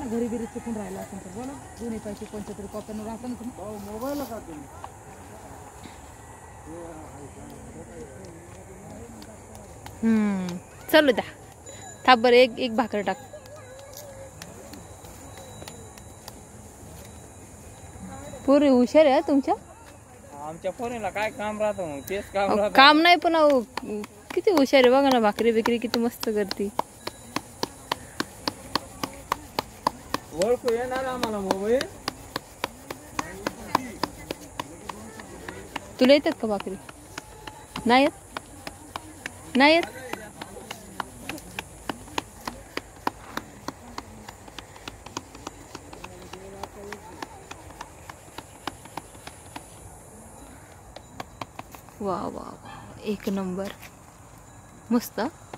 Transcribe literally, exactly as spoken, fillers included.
घरी घरी चुकून राहिला असेल तर बोला. दोन्ही पैसे कोणत्या तरी कॉप्यांवर आपण मोबाईल का तुम्ही हम्म चलू द्या. थांब बरं एक एक भाकर टाक. पोरी हुशार आहे तुमच्या. आमच्या पोरीला काय काम राहतं मग तेच काम राहतं. काम नाही पण अहो किती हुशार आहे बघा ना. भाकरी बिकरी किती मस्त करते. ओळखू येणार आम्हाला मोबाईल. तुला येतात का भाकरी. नाही येत नाही येत. वा वा वा एक नंबर मस्त.